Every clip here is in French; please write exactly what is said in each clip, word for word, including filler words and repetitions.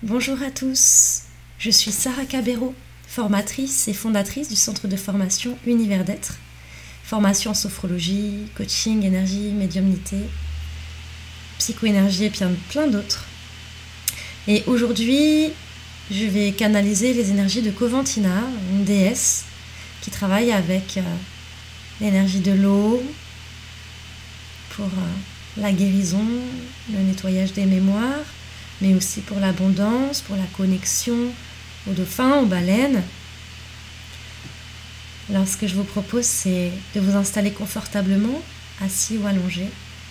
Bonjour à tous, je suis Sarah Cabero, formatrice et fondatrice du centre de formation Univers d'être, formation en sophrologie, coaching, énergie, médiumnité, psychoénergie et bien plein d'autres. Et aujourd'hui, je vais canaliser les énergies de Coventina, une déesse qui travaille avec euh, l'énergie de l'eau pour euh, la guérison, le nettoyage des mémoires, mais aussi pour l'abondance, pour la connexion aux dauphins, aux baleines. Alors ce que je vous propose, c'est de vous installer confortablement, assis ou allongé,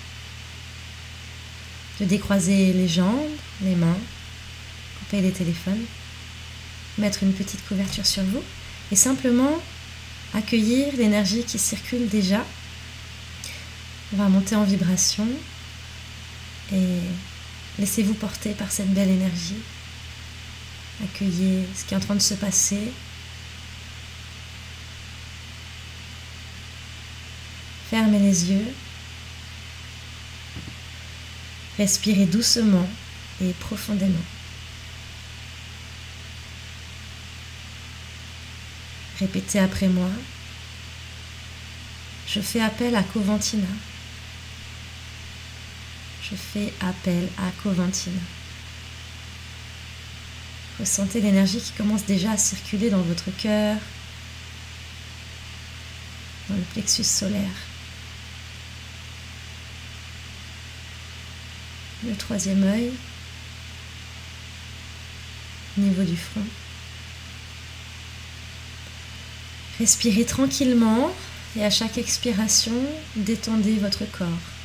de décroiser les jambes, les mains, couper les téléphones, mettre une petite couverture sur vous et simplement accueillir l'énergie qui circule déjà. On va monter en vibration et laissez-vous porter par cette belle énergie. Accueillez ce qui est en train de se passer. Fermez les yeux. Respirez doucement et profondément. Répétez après moi. Je fais appel à Coventina. Je fais appel à Coventina. Ressentez l'énergie qui commence déjà à circuler dans votre cœur, dans le plexus solaire. Le troisième œil, au niveau du front. Respirez tranquillement et à chaque expiration, détendez votre corps.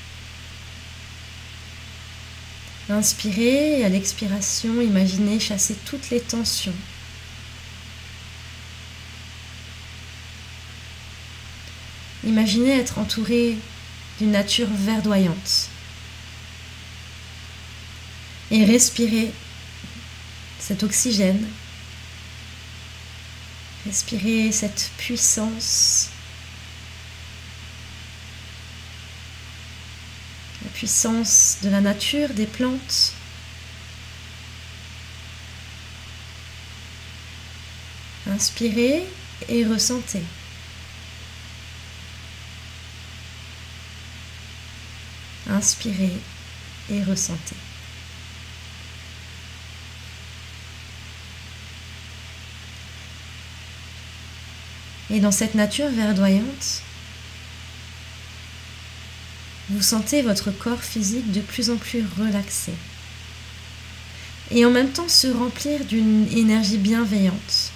Inspirez et à l'expiration, imaginez chasser toutes les tensions. Imaginez être entouré d'une nature verdoyante. Et respirez cet oxygène. Respirez cette puissance. La puissance de la nature, des plantes. Inspirez et ressentez. Inspirez et ressentez. Et dans cette nature verdoyante, vous sentez votre corps physique de plus en plus relaxé et en même temps se remplir d'une énergie bienveillante.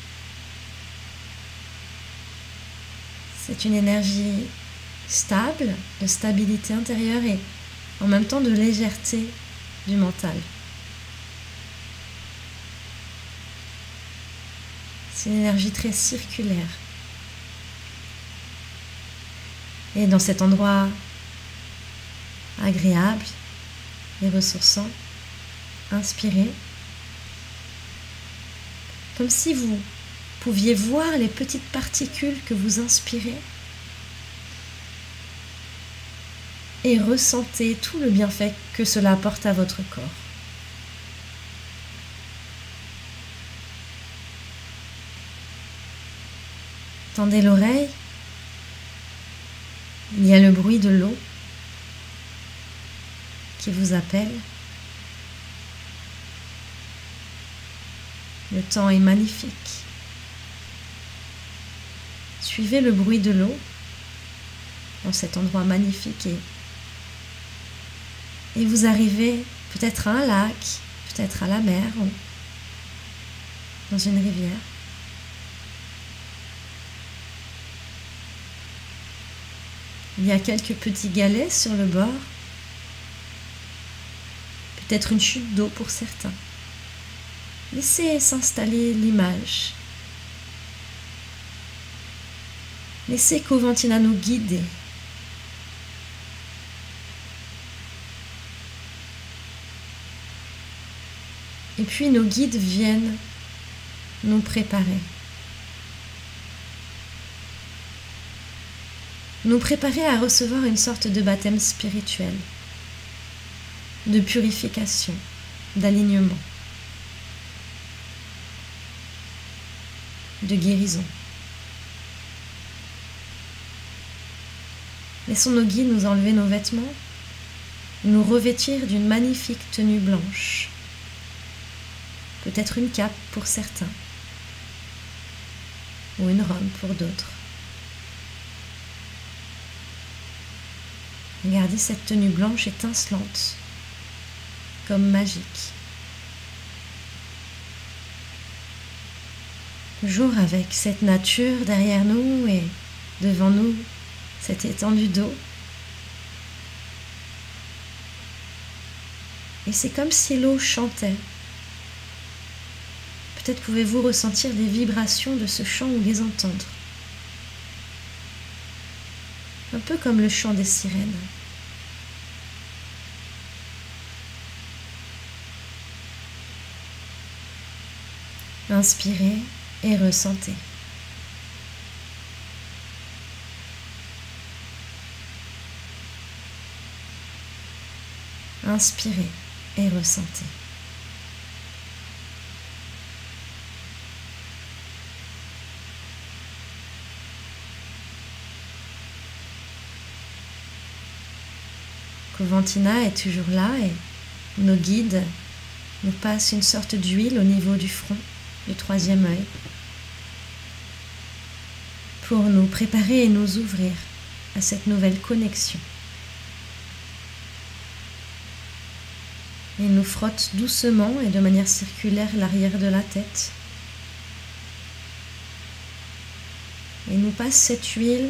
C'est une énergie stable, de stabilité intérieure et en même temps de légèreté du mental. C'est une énergie très circulaire. Et dans cet endroit agréable et ressourçant, inspirez, comme si vous pouviez voir les petites particules que vous inspirez et ressentez tout le bienfait que cela apporte à votre corps. Tendez l'oreille, il y a le bruit de l'eau qui vous appelle. Le temps est magnifique. Suivez le bruit de l'eau dans cet endroit magnifique et, et vous arrivez peut-être à un lac, peut-être à la mer ou dans une rivière. Il y a quelques petits galets sur le bord. Peut-être une chute d'eau pour certains. Laissez s'installer l'image. Laissez Coventina nous guider. Et puis nos guides viennent nous préparer. Nous préparer à recevoir une sorte de baptême spirituel, de purification, d'alignement. de guérison. Laissons nos guides nous enlever nos vêtements, nous revêtir d'une magnifique tenue blanche, peut-être une cape pour certains, ou une robe pour d'autres. Regardez cette tenue blanche étincelante, comme magique. Toujours avec cette nature derrière nous et devant nous, cette étendue d'eau. Et c'est comme si l'eau chantait. Peut-être pouvez-vous ressentir les vibrations de ce chant ou les entendre. Un peu comme le chant des sirènes. Inspirez et ressentez. Inspirez et ressentez. Coventina est toujours là et nos guides nous passent une sorte d'huile au niveau du front, du troisième œil, pour nous préparer et nous ouvrir à cette nouvelle connexion. Il nous frotte doucement et de manière circulaire l'arrière de la tête. Et nous passe cette huile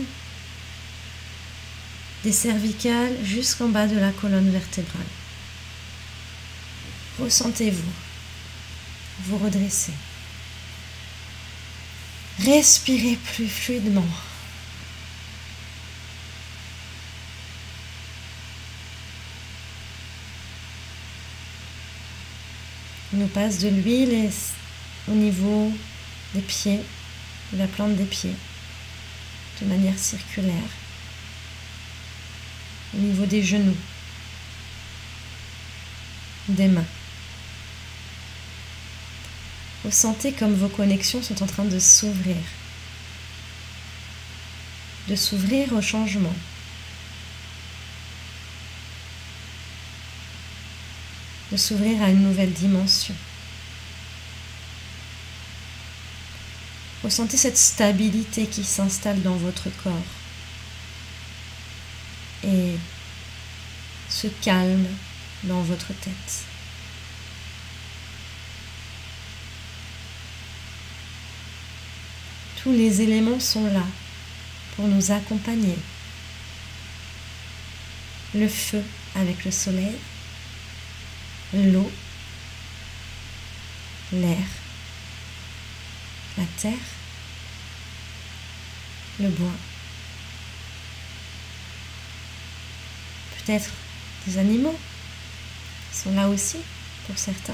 des cervicales jusqu'en bas de la colonne vertébrale. Ressentez-vous, vous redressez. Respirez plus fluidement. On nous passe de l'huile au niveau des pieds, de la plante des pieds, de manière circulaire, au niveau des genoux, des mains. Ressentez comme vos connexions sont en train de s'ouvrir, de s'ouvrir au changement. De s'ouvrir à une nouvelle dimension. Ressentez cette stabilité qui s'installe dans votre corps et ce calme dans votre tête. Tous les éléments sont là pour nous accompagner. Le feu avec le soleil, l'eau, l'air, la terre, le bois, peut-être des animaux sont là aussi pour certains.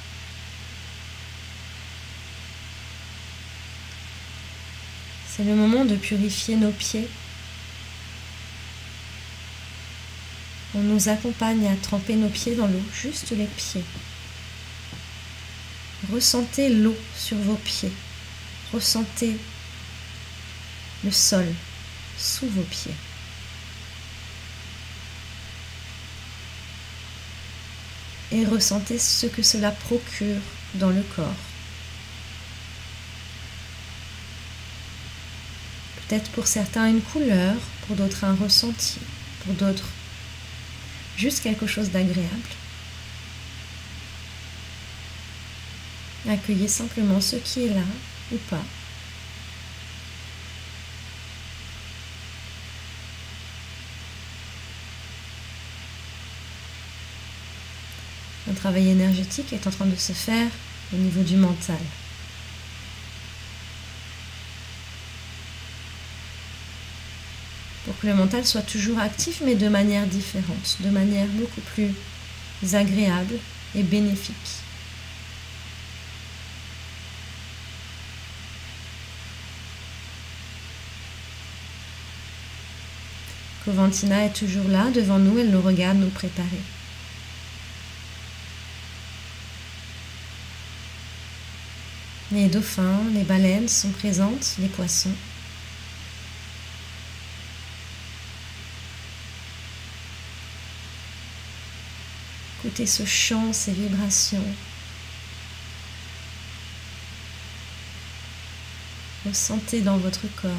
C'est le moment de purifier nos pieds. On nous accompagne à tremper nos pieds dans l'eau, juste les pieds. Ressentez l'eau sur vos pieds. Ressentez le sol sous vos pieds. Et ressentez ce que cela procure dans le corps. Peut-être pour certains une couleur, pour d'autres un ressenti, pour d'autres juste quelque chose d'agréable. Accueillez simplement ce qui est là ou pas. Un travail énergétique est en train de se faire au niveau du mental. Pour que le mental soit toujours actif, mais de manière différente, de manière beaucoup plus agréable et bénéfique. Coventina est toujours là, devant nous, elle nous regarde nous préparer. Les dauphins, les baleines sont présentes, les poissons. Écoutez ce chant, ces vibrations. Ressentez dans votre corps.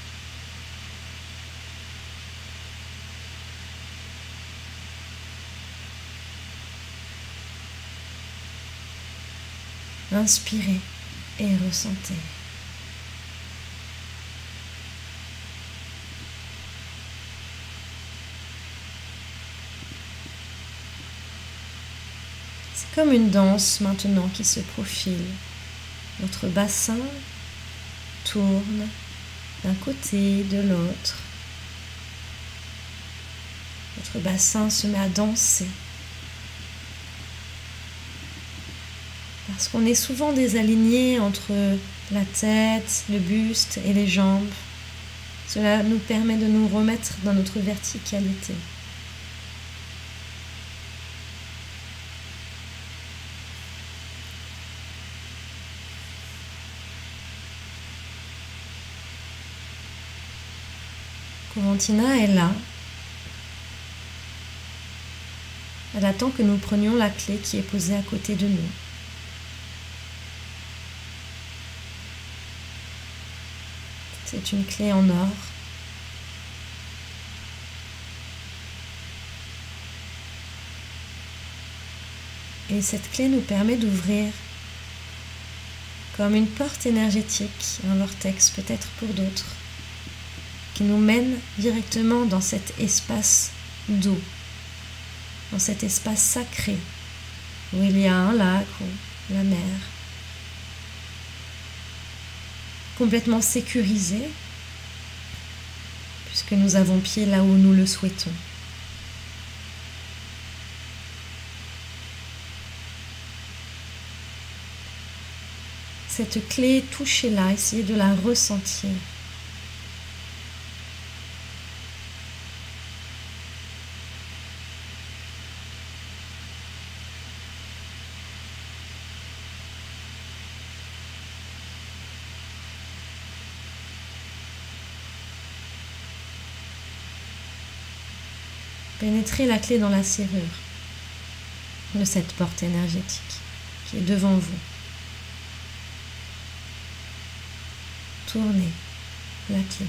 Inspirez et ressentez. C'est comme une danse maintenant qui se profile. Votre bassin tourne d'un côté, de l'autre. Votre bassin se met à danser. Parce qu'on est souvent désaligné entre la tête, le buste et les jambes. Cela nous permet de nous remettre dans notre verticalité. Coventina est là. Elle attend que nous prenions la clé qui est posée à côté de nous. C'est une clé en or. Et cette clé nous permet d'ouvrir comme une porte énergétique, un vortex peut-être pour d'autres, qui nous mène directement dans cet espace d'eau, dans cet espace sacré où il y a un lac ou la mer, complètement sécurisé, puisque nous avons pied là où nous le souhaitons. Cette clé, touchez-la, essayez de la ressentir. Pénétrez la clé dans la serrure de cette porte énergétique qui est devant vous. Tournez la clé.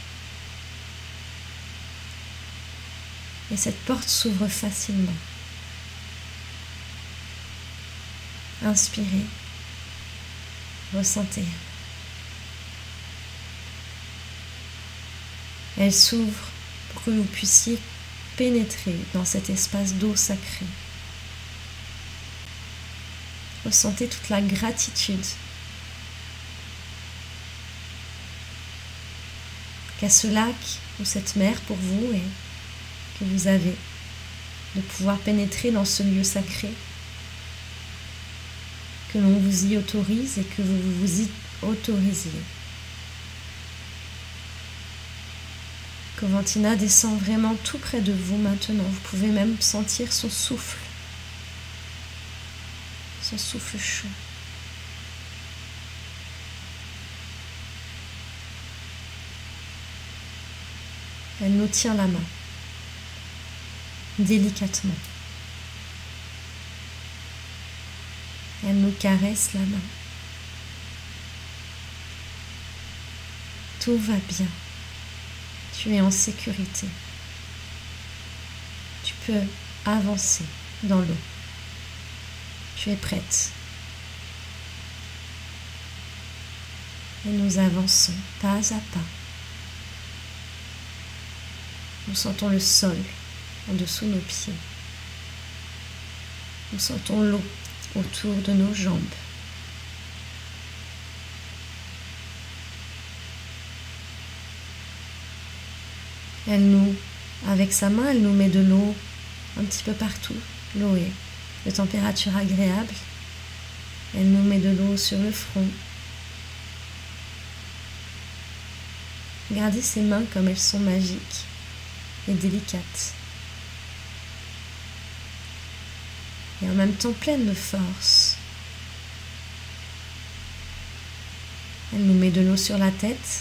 Et cette porte s'ouvre facilement. Inspirez. Ressentez. Elle s'ouvre pour que vous puissiez pénétrer dans cet espace d'eau sacrée. Ressentez toute la gratitude qu'a ce lac ou cette mer pour vous et que vous avez de pouvoir pénétrer dans ce lieu sacré, que l'on vous y autorise et que vous vous y autorisiez. Coventina descend vraiment tout près de vous maintenant. Vous pouvez même sentir son souffle, son souffle chaud. Elle nous tient la main, délicatement. Elle nous caresse la main. Tout va bien. Tu es en sécurité. Tu peux avancer dans l'eau. Tu es prête. Et nous avançons pas à pas. Nous sentons le sol en dessous de nos pieds. Nous sentons l'eau autour de nos jambes. Elle nous, avec sa main, elle nous met de l'eau un petit peu partout. L'eau est de température agréable. Elle nous met de l'eau sur le front. Regardez ses mains comme elles sont magiques et délicates. Et en même temps pleines de force. Elle nous met de l'eau sur la tête.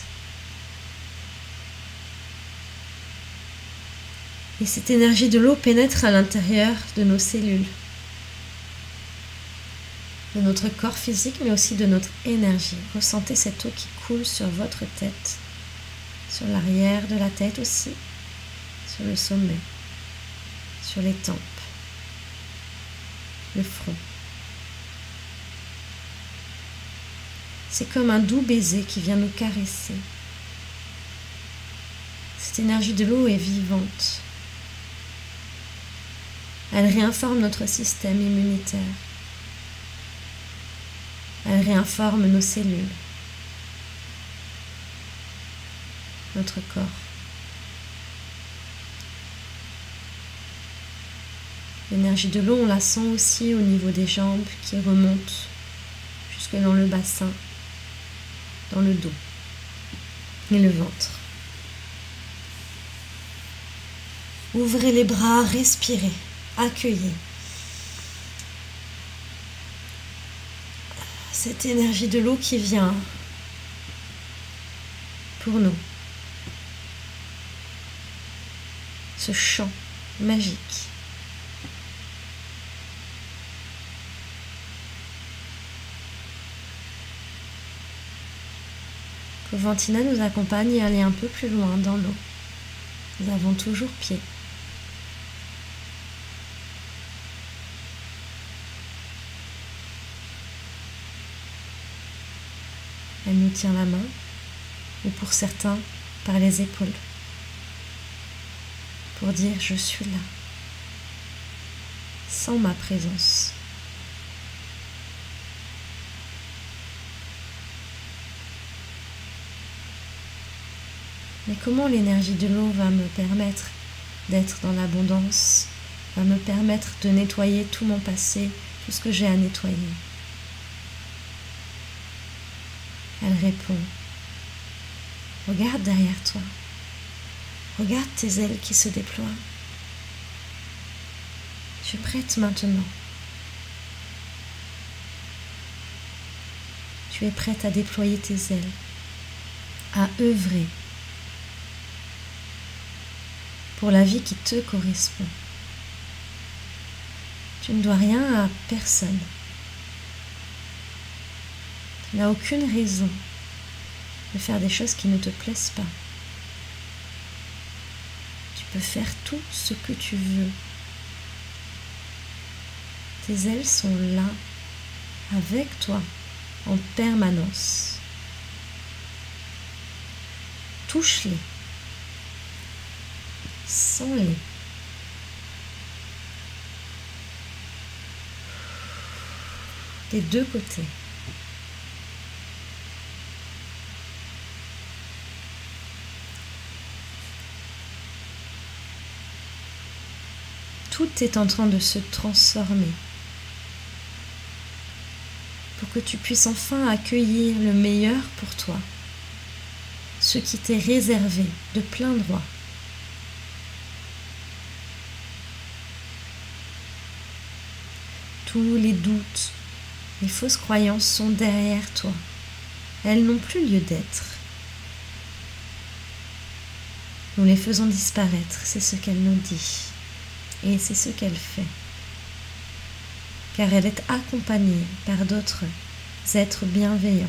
Et cette énergie de l'eau pénètre à l'intérieur de nos cellules, de notre corps physique, mais aussi de notre énergie. Ressentez cette eau qui coule sur votre tête, sur l'arrière de la tête aussi, sur le sommet, sur les tempes, le front. C'est comme un doux baiser qui vient nous caresser. Cette énergie de l'eau est vivante. Elle réinforme notre système immunitaire. Elle réinforme nos cellules, notre corps. L'énergie de l'eau, on la sent aussi au niveau des jambes qui remonte jusque dans le bassin, dans le dos et le ventre. Ouvrez les bras, respirez, accueillez cette énergie de l'eau qui vient pour nous. Ce chant magique. Covantina nous accompagne et aller un peu plus loin dans l'eau. Nous avons toujours pied. Elle nous tient la main, ou pour certains, par les épaules, pour dire « je suis là », sans ma présence. Mais comment l'énergie de l'eau va me permettre d'être dans l'abondance, va me permettre de nettoyer tout mon passé, tout ce que j'ai à nettoyer? Elle répond, regarde derrière toi, regarde tes ailes qui se déploient. Tu es prête maintenant. Tu es prête à déployer tes ailes, à œuvrer pour la vie qui te correspond. Tu ne dois rien à personne. Tu n'as aucune raison de faire des choses qui ne te plaisent pas. Tu peux faire tout ce que tu veux. Tes ailes sont là, avec toi, en permanence. Touche-les. Sens-les. Des deux côtés. Tout est en train de se transformer pour que tu puisses enfin accueillir le meilleur pour toi, ce qui t'est réservé de plein droit. Tous les doutes, les fausses croyances sont derrière toi. Elles n'ont plus lieu d'être. Nous les faisons disparaître, c'est ce qu'elle nous dit. Et c'est ce qu'elle fait. Car elle est accompagnée par d'autres êtres bienveillants.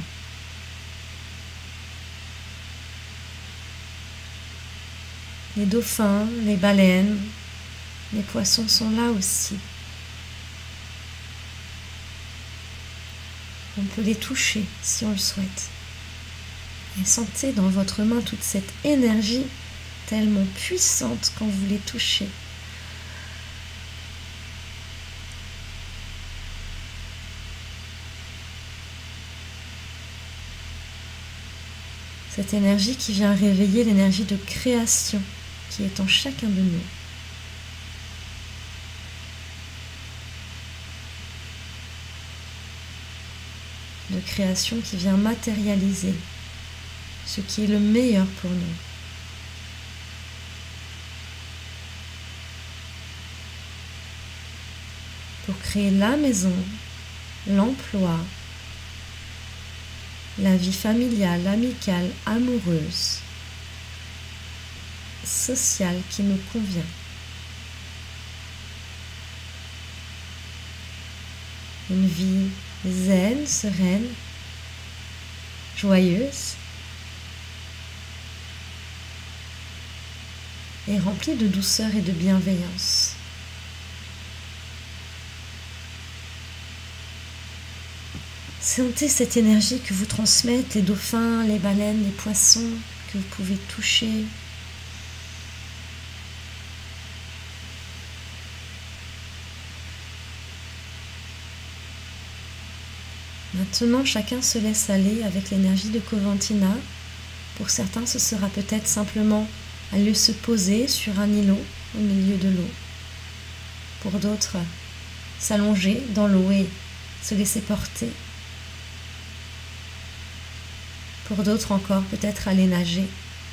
Les dauphins, les baleines, les poissons sont là aussi. On peut les toucher si on le souhaite. Et sentez dans votre main toute cette énergie tellement puissante quand vous les touchez. Cette énergie qui vient réveiller l'énergie de création qui est en chacun de nous. De création qui vient matérialiser ce qui est le meilleur pour nous. Pour créer la maison, l'emploi, la vie familiale, amicale, amoureuse, sociale qui nous convient. Une vie zen, sereine, joyeuse et remplie de douceur et de bienveillance. Sentez cette énergie que vous transmettent les dauphins, les baleines, les poissons que vous pouvez toucher. Maintenant, chacun se laisse aller avec l'énergie de Coventina. Pour certains, ce sera peut-être simplement aller se poser sur un îlot au milieu de l'eau. Pour d'autres, s'allonger dans l'eau et se laisser porter. Pour d'autres encore, peut-être aller nager.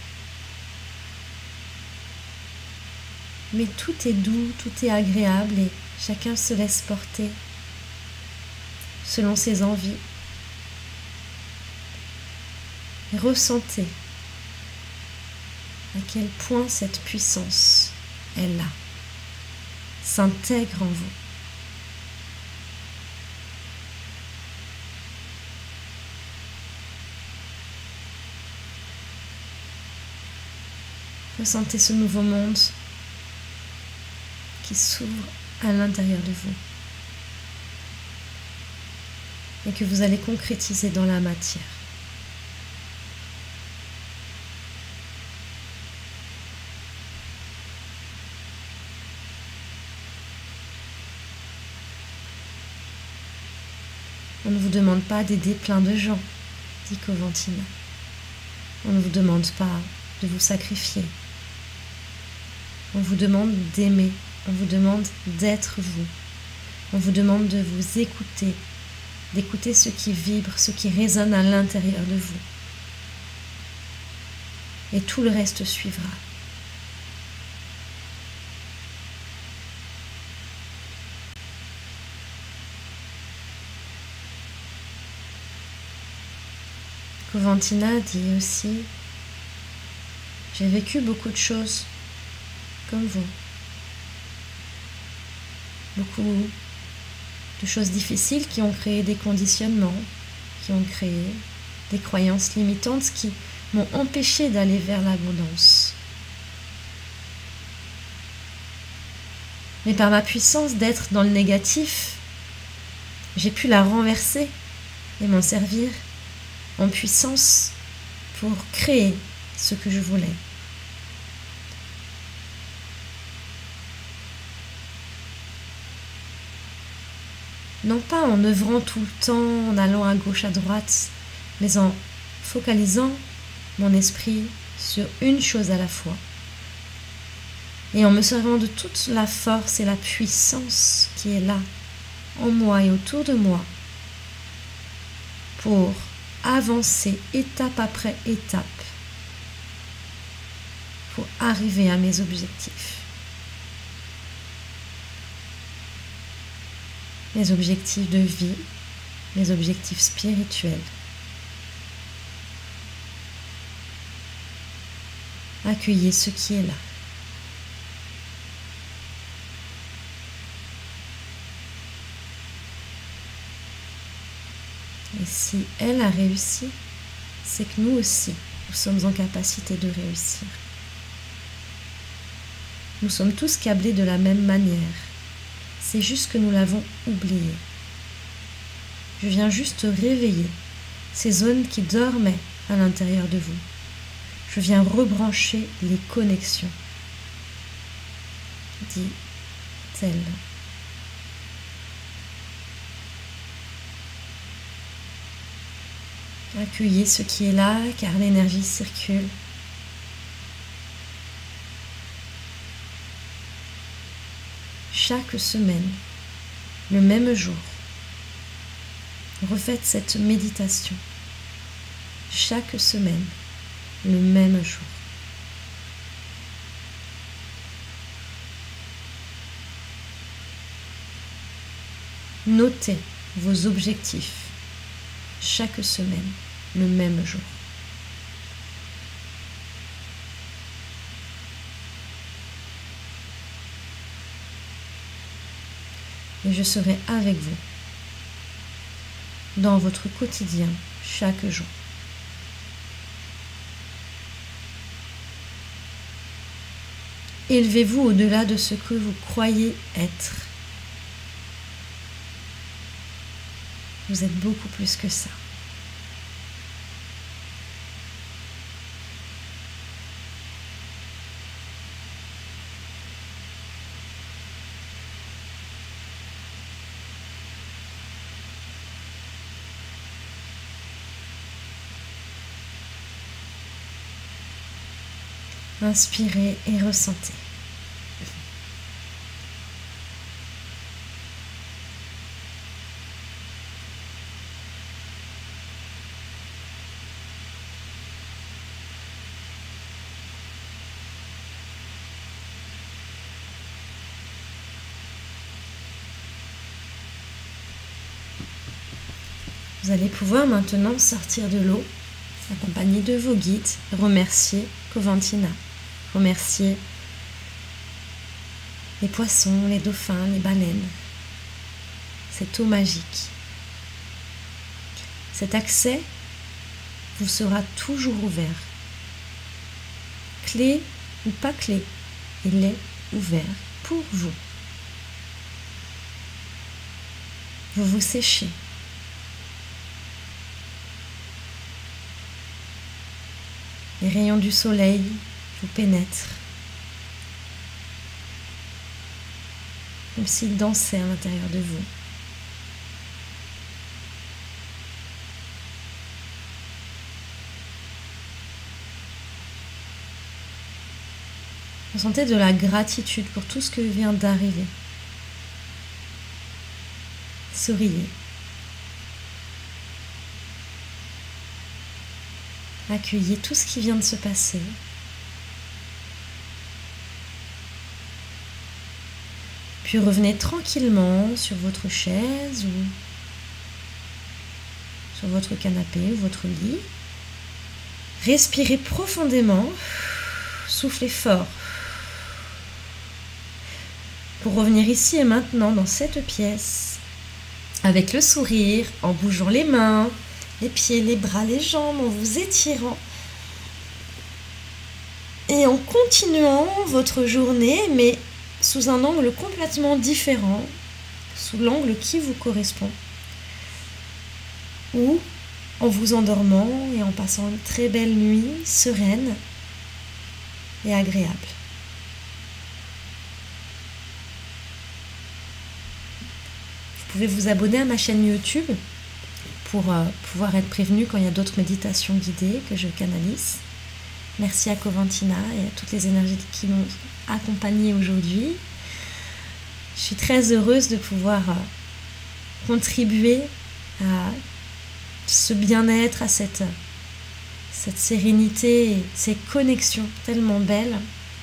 Mais tout est doux, tout est agréable et chacun se laisse porter selon ses envies. Et ressentez à quel point cette puissance est là, s'intègre en vous. Ressentez ce nouveau monde qui s'ouvre à l'intérieur de vous et que vous allez concrétiser dans la matière. On ne vous demande pas d'aider plein de gens, dit Coventina. On ne vous demande pas de vous sacrifier. On vous demande d'aimer, on vous demande d'être vous. On vous demande de vous écouter, d'écouter ce qui vibre, ce qui résonne à l'intérieur de vous. Et tout le reste suivra. Coventina dit aussi: j'ai vécu beaucoup de choses comme vous. Beaucoup de choses difficiles qui ont créé des conditionnements, qui ont créé des croyances limitantes qui m'ont empêché d'aller vers l'abondance. Mais par ma puissance d'être dans le négatif, j'ai pu la renverser et m'en servir en puissance pour créer ce que je voulais. Non pas en œuvrant tout le temps, en allant à gauche, à droite, mais en focalisant mon esprit sur une chose à la fois. Et en me servant de toute la force et la puissance qui est là, en moi et autour de moi, pour avancer étape après étape, pour arriver à mes objectifs. Mes objectifs de vie, mes objectifs spirituels. Accueillez ce qui est là. Et si elle a réussi, c'est que nous aussi, nous sommes en capacité de réussir. Nous sommes tous câblés de la même manière. C'est juste que nous l'avons oublié. Je viens juste réveiller ces zones qui dormaient à l'intérieur de vous. Je viens rebrancher les connexions, dit-elle. Accueillez ce qui est là, car l'énergie circule. Chaque semaine, le même jour, refaites cette méditation. Chaque semaine, le même jour. Notez vos objectifs chaque semaine le même jour. Et je serai avec vous dans votre quotidien chaque jour. Élevez-vous au-delà de ce que vous croyez être. Vous êtes beaucoup plus que ça. Inspirez et ressentez. Vous allez pouvoir maintenant sortir de l'eau, accompagné de vos guides, remercier Coventina. Remercier les poissons, les dauphins, les baleines. Cette eau magique. Cet accès vous sera toujours ouvert. Clé ou pas clé, il est ouvert pour vous. Vous vous séchez. Les rayons du soleil vous pénètrent, comme s'ils dansaient à l'intérieur de vous. Ressentez de la gratitude pour tout ce que vient d'arriver. Souriez. Accueillez tout ce qui vient de se passer. Puis revenez tranquillement sur votre chaise ou sur votre canapé ou votre lit. Respirez profondément. Soufflez fort. Pour revenir ici et maintenant dans cette pièce, avec le sourire, en bougeant les mains, les pieds, les bras, les jambes, en vous étirant et en continuant votre journée, mais sous un angle complètement différent, sous l'angle qui vous correspond, ou en vous endormant et en passant une très belle nuit sereine et agréable. Vous pouvez vous abonner à ma chaîne YouTube pour euh, pouvoir être prévenu quand il y a d'autres méditations guidées que je canalise. Merci à Coventina et à toutes les énergies qui m'ont accompagnée aujourd'hui. Je suis très heureuse de pouvoir euh, contribuer à ce bien-être, à cette, cette sérénité, et ces connexions tellement belles.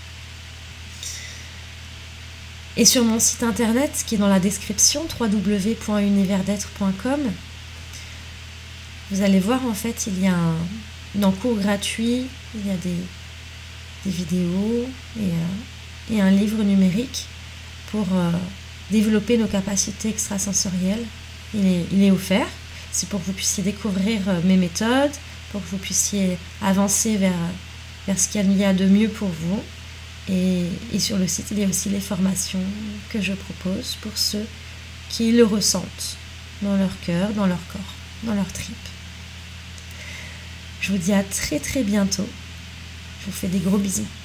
Et sur mon site internet, qui est dans la description, w w w point univers d'être point com, vous allez voir, en fait, il y a un, un cours gratuit, il y a des, des vidéos et, euh, et un livre numérique pour euh, développer nos capacités extrasensorielles. Il est, il est offert. C'est pour que vous puissiez découvrir euh, mes méthodes, pour que vous puissiez avancer vers, vers ce qu'il y a de mieux pour vous. Et, et sur le site, il y a aussi les formations que je propose pour ceux qui le ressentent dans leur cœur, dans leur corps, dans leur tripes. Je vous dis à très très bientôt. Je vous fais des gros bisous.